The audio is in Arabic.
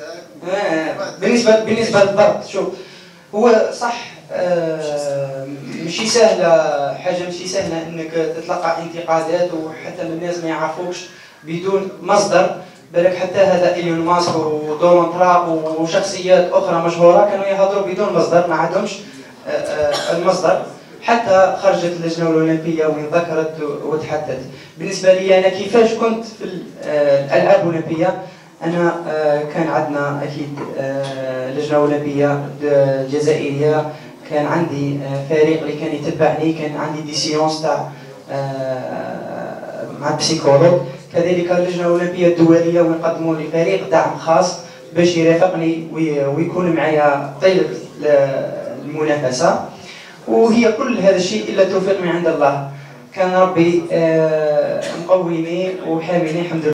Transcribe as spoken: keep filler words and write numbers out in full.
آه بالنسبه بالنسبه للضرب، شوف هو صح آه ماشي سهله، حاجه ماشي سهله انك تتلقى انتقادات وحتى من الناس ما يعرفوكش بدون مصدر. بالك حتى هذا إيلون ماسك ودونالد ترامب وشخصيات اخرى مشهوره كانوا يهضروا بدون مصدر، ما عندهمش آه آه المصدر. حتى خرجت اللجنه الاولمبيه وين ذكرت وتحدثت. بالنسبه لي انا كيفاش كنت في الالعاب الاولمبيه، انا كان عندنا اكيد لجنه اولمبيه الجزائريه، كان عندي فريق اللي كان يتبعني، كان عندي دي سيونس تاع مع بسيكولوج، كذلك اللجنه الاولمبيه الدوليه ويقدموا لي فريق دعم خاص باش يرافقني ويكون معايا طيله المنافسه. وهي كل هذا الشيء الا توفيق من عند الله، كان ربي مقويني وحاميني الحمد لله.